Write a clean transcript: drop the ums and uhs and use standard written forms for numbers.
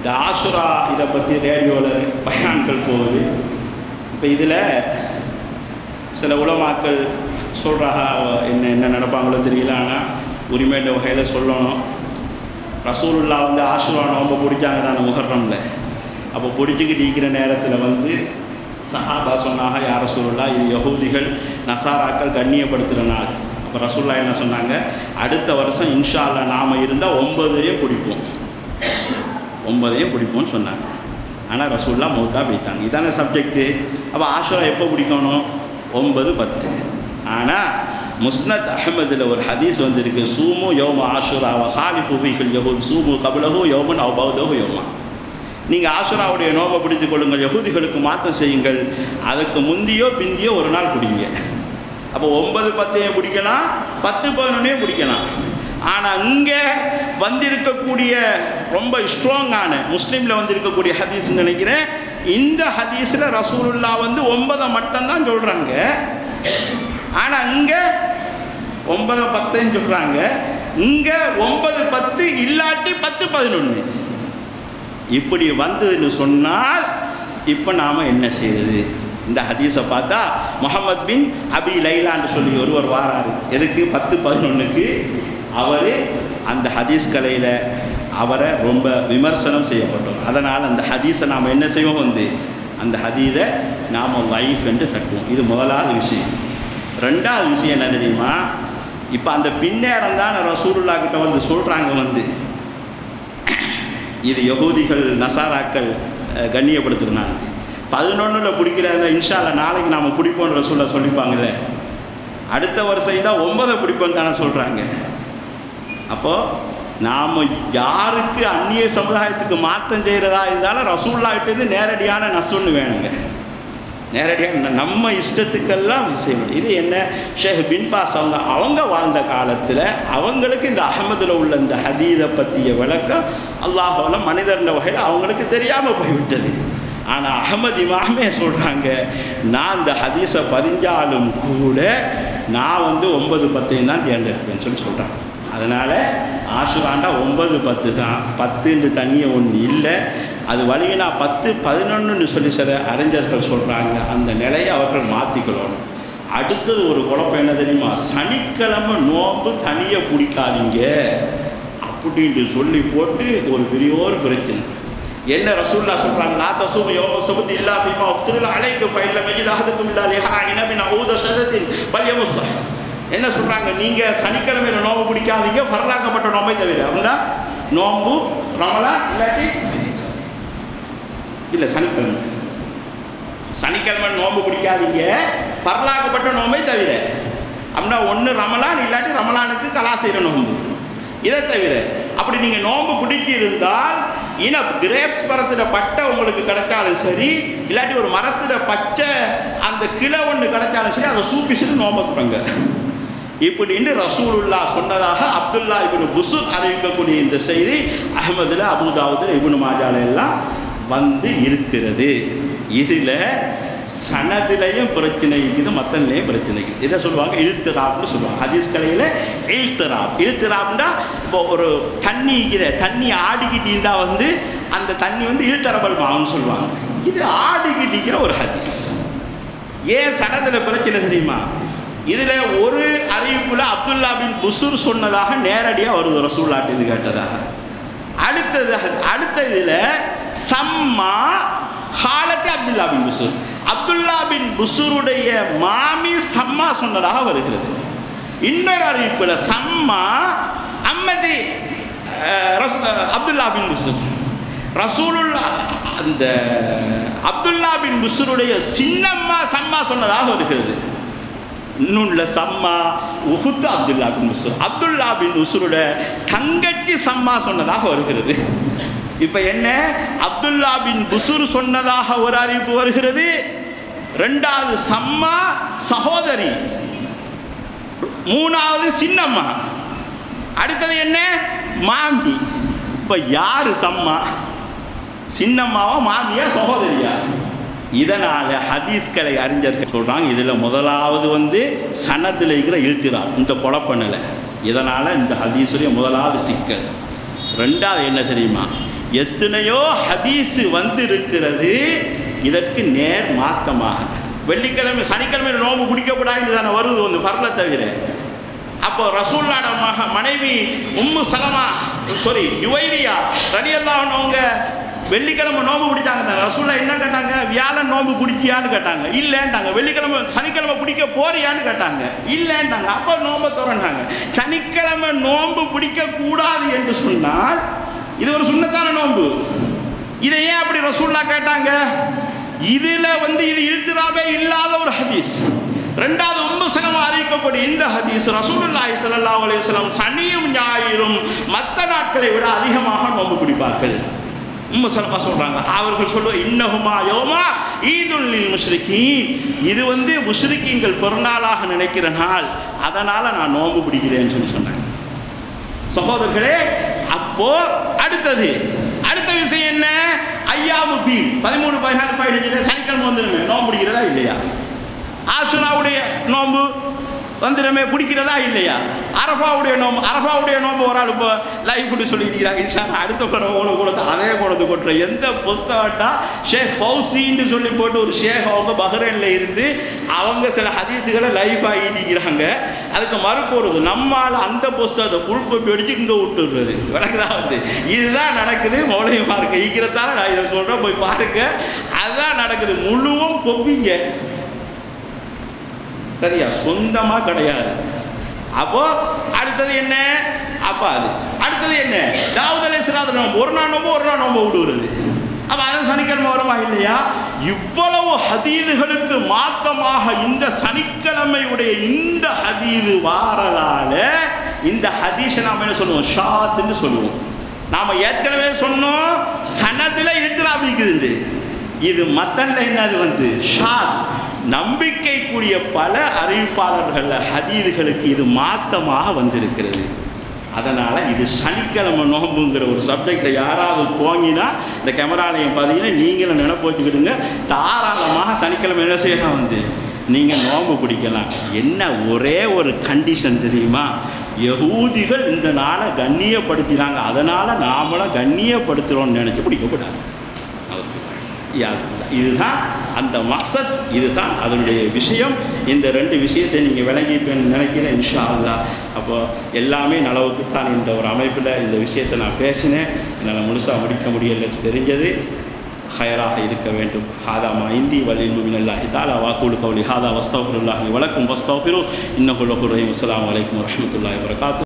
இந்த ஆஷுரா இதை பற்றி ரேடியோவில் பயான்கள் போகுது. இப்போ இதில் சில உலமாக்கள் சொல்கிறாங்க, என்ன நடப்பாங்களோ தெரியல, ஆனால் உரிமையான வகையில் சொல்லணும். ரசூலுல்லாஹ் வந்து ஆஷுரா நோன்பு பிடிச்சாங்க தானே முஹர்ரமில். அப்போ பிடிச்சிக்கிட்டு இருக்கிற நேரத்தில் சஹாபா சொன்னாங்க, யார் ரசூலுல்லாஹ் இது யஹூதிகள் நசாராக்கள் கண்ணியப்படுத்துகிற நாள். அப்போ ரசூலுல்லாஹ் என்ன சொன்னாங்க, அடுத்த வருஷம் இன்ஷா அல்லாஹ் நாம் இருந்தால் 9ஐயும் பிடிப்போம், 9ஐயும் பிடிப்போம்னு சொன்னாங்க. ஆனால் ரசூலுல்லாஹ் மௌத்தா போய்த்தாங்க. இதான சப்ஜெக்டு. அப்போ ஆஷுரா எப்போ பிடிக்கணும்? 9, 10. ஆனால் முஸ்னத் அஹ்மதில் ஒரு ஹதீஸ் வந்திருக்கு, சூமு யௌம ஆஷுரா வ ஹாலிஃபு ஃபீஹில் யஹூத் சூமு கப்லஹு யௌமன் அவ் பஅதஹு யௌமா. நீங்கள் ஆஷுராவுடைய நோம்பை பிடித்துக் கொள்ளுங்கள், யஹூதிகளுக்கு மாற்றம் செய்யுங்கள், அதுக்கு முந்தியோ பிந்தியோ ஒரு நாள் பிடிங்க. அப்போ 9, 10 பிடிக்கலாம், 10, 11 பிடிக்கலாம். ஆனால் இங்கே வந்திருக்கக்கூடிய ரொம்ப ஸ்ட்ராங்கான முஸ்லீமில் வந்திருக்கக்கூடிய ஹதீஸ்ன்னு நினைக்கிறேன். இந்த ஹதீஸில் ரசூலுல்லாஹ் வந்து 9 மட்டும்தான் சொல்கிறாங்க. ஆனால் இங்கே 9, 10 சொல்கிறாங்க. இங்கே 9, 10 இல்லாட்டி 10, 11 இப்படி வந்ததுன்னு சொன்னால் இப்போ நாம் என்ன செய்யுது? இந்த ஹதீஸை பார்த்தா முஹம்மத் பின் அபி லைலான்னு சொல்லி ஒருவர் வாராரு. எதுக்கு? 10, 11க்கு. அவர் அந்த ஹதீஸ் கலையில் அவரை ரொம்ப விமர்சனம் செய்யப்பட்டோம். அதனால் அந்த ஹதீஸை நாம் என்ன செய்வோம்? அந்த ஹதீஸை நாம் லைஃப் என்று தட்டுவோம். இது முதலாவது விஷயம். ரெண்டாவது விஷயம் என்ன தெரியுமா? இப்போ அந்த பின்னேரம் தான் ரசூலுல்லாஹ் கிட்ட சொல்கிறாங்க, இது யஹூதிகள் நசாராக்கள் கண்ணியப்படுத்துகிறாங்க. 11 பிடிக்கிறாங்க, இன்ஷா அல்லாஹ் நாளைக்கு நாம் பிடிப்போன்ற ரசூலுல்லாஹ் சொல்லிப்பாங்கல்ல. அடுத்த வருஷம் தான் 9 பிடிப்போன்னு தானே சொல்கிறாங்க. அப்போது நாம் யாருக்கு அந்நிய சமுதாயத்துக்கு மாற்றம் செய்கிறதா இருந்தாலும் ரசூலுல்லாஹ்கிட்டேருந்து நேரடியான நசுன்னு வேணுங்க. நேரடியாக நம்ம இஷ்டத்துக்கெல்லாம் விஷயம். இது என்ன, ஷேக் பின் பாஸ் அவங்க வாழ்ந்த காலத்தில் அவங்களுக்கு இந்த அஹமதில் உள்ள இந்த ஹதீதை பற்றிய விளக்கம் அல்லாஹ்வால மனிதர்ன்ற வகையில் அவங்களுக்கு தெரியாமல் போய்விட்டது. ஆனால் அஹமது இமாமே சொல்கிறாங்க, நான் இந்த ஹதீஸை பதிஞ்சாலும் கூட நான் 9, 10 தான் தேர்ந்தெடுப்பேன்னு சொல்கிறாங்க. அதனால் ஆஷுராண்டா 9, 10 தான். 10 தனியாக ஒன்று இல்லை. அது வழியினா 10, 11 சொல்லி சில அறிஞர்கள் சொல்கிறாங்க. அந்த நிலையை அவர்கள் மாற்றிக்கணும். அடுத்தது ஒரு குழப்பம் என்ன தெரியுமா? சனிக்கிழமை நோன்பு தனியாக பிடிக்காதீங்க அப்படின்ட்டு சொல்லி போட்டு ஒரு பெரியோர் பிரச்சனை. என்ன ரசூலுல்லாஹ் சொல்கிறாங்க, லா தஸூமு யௌம ஸப்தி இல்லா ஃபீமா உஃப்திர அலைக்கும் ஃபஇல்லம் யஜித் அஹதுக்கும் இல்லா லிஹாஇன பின் ஊத ஷரத்தின் ஃபல்யமுஸ்ஸ. என்ன சொல்கிறாங்க? நீங்கள் சனிக்கிழமையில் நோன்பு பிடிக்காதீங்க, ஃபர்லாக்கப்பட்ட நோம்பை தவிர. அப்படின்னா நோன்பு ரமலான் இல்லாட்டி இல்லை, சனிக்கிழமை நோன்பு பிடிக்காதீங்க, ஃபர்லாக்கப்பட்ட நோம்பை தவிர. அப்படின்னா ஒன்று ரமலான் இல்லாட்டி ரமலானுக்கு கலா செய்கிற நோன்பு, இதை தவிர. அப்படி நீங்கள் நோன்பு பிடிச்சி இருந்தால் கிரேப்ஸ் மரத்தில் பட்டை உங்களுக்கு கிடைச்சாலும் சரி, இல்லாட்டி ஒரு மரத்தில் பச்சை அந்த கிளை ஒன்று கிடைச்சாலும் சரி, அதை சூப்பிச்சுட்டு நோன்பை தொடங்க. இப்படின்னு ரசூலுல்லாஹ் சொன்னதாக அப்துல்லா இப்னு புஸ்ர் அறிவிக்கக்கூடிய இந்த செய்தி அஹ்மதில், அபூதாவுதில், இப்னு மாஜால எல்லாம் இருக்கிறது. இதில் சனதிலையும் பிரச்சனை இருக்குது, மத்தன்லையும் பிரச்சனை இருக்குது. இதை சொல்லுவாங்க இல்திராப்னு சொல்லுவாங்க. ஹதீஸ் கலையில் இல்திராப்னா இப்போ ஒரு தண்ணி இருக்குது, தண்ணி ஆடிக்கிட்டு இருந்தால் அந்த தண்ணி இல்தரபல் மாவுன்னு சொல்லுவாங்க. இது ஆடிக்கிட்டு இருக்கிற ஒரு ஹதீஸ். ஏன் சனதில் பிரச்சனை தெரியுமா? இதில் ஒரு அறிவிப்பில் அப்துல்லா பின் புஸ்ர் சொன்னதாக நேரடியாக வருது, ரசூலுல்லாஹ் இது கேட்டதாக. அடுத்த இதில் சம்மா ஹாலத்தி அப்துல்லா பின் புஸ்ர், அப்துல்லா பின் புஸ்ருடைய மாமி சம்மா சொன்னதாக வருகிறது. இன்னொரு அறிவிப்பில் சம்மா அம்மதி அப்துல்லா பின் புஸ்ர், ரசூலுல்லாஹ் அந்த அப்துல்லா பின் புஸ்ருடைய சின்னம்மா சம்மா சொன்னதாக வருகிறது. இன்னுள்ள சம்மா உஹுத் அப்துல்லா பின் புஸ்ர், அப்துல்லா பின் புஸ்ருடைய தங்கச்சி சம்மா சொன்னதாக வருகிறது. இப்போ என்ன, அப்துல்லா பின் புஸ்ர் சொன்னதாக ஒரு அறிவிப்பு வருகிறது. ரெண்டாவது சம்மா சகோதரி, மூணாவது சின்னம்மா, அடுத்தது என்ன மாமி. இப்போ யாரு சம்மா? சின்னம்மாவா, மாமியா, சகோதரியா? இதனால் ஹதீஸ்களை அறிஞர்கள் சொல்கிறாங்க, இதில் முதலாவது சனத்தில் இருக்கிற இல்திராப், இந்த குழப்பநிலை. இதனால் இந்த ஹதீஸுடைய முதலாவது சிக்கல். ரெண்டாவது என்ன தெரியுமா? எத்தனையோ ஹதீஸ் வந்து இருக்கிறது இதற்கு நேர் மாற்றமாக. வெள்ளிக்கிழமை சனிக்கிழமை நோம்பு பிடிக்கப்படாது தானே வருது வந்து ஃபர்லை தவிர. அப்போ ரசூலுல்லாஹ் மனைவி உம்மு சலமா ஜுவைரியா ரலியல்லாஹு அன்ஹா வெள்ளிக்கிழமை நோம்பு பிடிச்சாங்க தானே. ரசூலுல்லாஹ் என்ன கேட்டாங்க? வியாழன் நோம்பு பிடிச்சியான்னு கேட்டாங்க. இல்லைன்ட்டாங்க. வெள்ளிக்கிழமை சனிக்கிழமை பிடிக்க போறியான்னு கேட்டாங்க. இல்லைன்ட்டாங்க. அப்போ நோம்பை திறந்தாங்க. சனிக்கிழமை நோம்பு பிடிக்க கூடாது என்று சொன்னால் இது ஒரு சுன்னத்தான நோம்பு. இதை ஏன் அப்படி ரசூலுல்லாஹ் கேட்டாங்க? இதுல வந்து இது இல்திராபே இல்லாத ஒரு ஹதீஸ். ரெண்டாவது உம்மு சலமா அறிவிக்கக்கூடிய இந்த ஹதீஸ் ரசூலுல்லாஹி ஸல்லல்லாஹு அலைஹி வஸல்லம் சனியும் ஞாயிறும் மற்ற நாட்களை விட அதிகமாக நோன்பு பிடிப்பார்கள். உம்மு சலமா சொல்றாங்க, அவர்கள் சொல்லுவாங்க இன்னஹுமா யௌமா ஈதுல் லில் முஷ்ரிகீன், இது வந்து முஷ்ரிக்கீன்கள் பெருநாளாக நினைக்கிற நாள், அதனால நான் நோன்பு பிடிக்கிறேன்னு சொல்லி சொன்னாங்க. சகோதரர்களே, அப்போ அடுத்த விஷயம் என்ன? ஐயாமு பீல் 13, 14, 15 சனிக்கிழமை வந்துருமே நோன்பு பிடிக்கிறதா இல்லையா? ஆஷுராவுடைய நோன்பு வந்துடுமே பிடிக்கிறதா இல்லையா? அரஃபாவுடைய நோன்பு ஒரு ஆள் இப்போ லைஃப் இப்படி சொல்லிக்கிறாங்க. இன்ஷா அடுத்த படம் கூட அதே குணத்து கொட்டுற எந்த புஸ்தகம்டா ஷேக் ஃபௌசின்னு சொல்லி போட்டு ஒரு ஷேக் அவங்க பஹ்ரைனில் இருந்து அவங்க சில ஹதீஸுகளை லைஃப் ஆகிட்டிருக்கிறாங்க. அதுக்கு மறுப்போடுது நம்மால் அந்த புஸ்தகத்தை ஃபுல் காப்பி அடித்து இங்கே விட்டுடுறது விளக்குதான் வந்து இதுதான் நடக்குது. மௌலவி பார்க்க ஈக்கிறதால நான் இதை சொல்கிறேன், போய் பாருங்க. அதுதான் நடக்குது. முழுவும் கொப்பிங்க சரியா, சொந்தமாக கிடையாது. அப்போ அடுத்தது என்ன? அடுத்தது என்ன? தாவூத் அலைஹிஸ்ஸலாம் நோம்பு ஒரு நாள் நோம்பு விடுவது. அப்போ அது சனிக்கிழமை வருமா இல்லையா? இவ்வளவு ஹதீதுகளுக்கு மாற்றமாக இந்த சனிக்கிழமையுடைய இந்த ஹதீது வாரதால இந்த ஹதீஸை நாம் என்ன சொல்லுவோம்? ஷாத்துன்னு சொல்லுவோம். நாம் ஏற்கனவே சொன்னோம் சனதில் இல்திராபிக்குது. இது மத்தன்ல என்னது வந்து ஷாத். நம்பிக்கைக்குரிய பல அறிவிப்பாளர்கள் ஹதீதுகளுக்கு இது மாற்றமாக வந்திருக்கிறது. அதனால் இது சனிக்கிழமை நோம்புங்கிற ஒரு சப்ஜெக்டை யாராவது துவங்கினா இந்த கேமராலையும் பார்த்தீங்கன்னா நீங்களும் நினைப்பு வச்சுக்கிடுங்க. தாராளமாக சனிக்கிழமை என்ன செய்யலாம் வந்து நீங்கள் நோம்பு பிடிக்கலாம். என்ன ஒரே ஒரு கண்டிஷன் தெரியுமா? யஹூதிகள் இந்த நாளை கண்ணியப்படுத்தினாங்க, அதனால் நாமளும் கண்ணியப்படுத்துகிறோம்னு நினச்சி பிடிக்கக்கூடாது. இதுதான் அந்த மக்சத், இதுதான் அதனுடைய விஷயம். இந்த 2 விஷயத்தை நீங்கள் விளங்கிப்பேன்னு நினைக்கிறேன் இன்ஷா அல்லாஹ். அப்போ எல்லாமே நலவுக்குத்தான் இந்த ஒரு அமைப்பில் இந்த விஷயத்தை நான் பேசினேன். என்னால் முழுசாக முடிக்க முடியல தெரிஞ்சது. خيراக இருக்க வேண்டும். ஹாதா மா இந்தி வல்லில் மினல்லாஹி தஆலா வஅகூலு கௌலி ஹாதா வஸ்தக்ஃபிருல்லாஹி வலக்கும் வஸ்தக்ஃபிரு இன்னஹு லகஃபூர் ரஹீம். அஸ்ஸலாமு அலைக்கும் வரஹ்மத்துல்லாஹி வபரகாத்துஹு.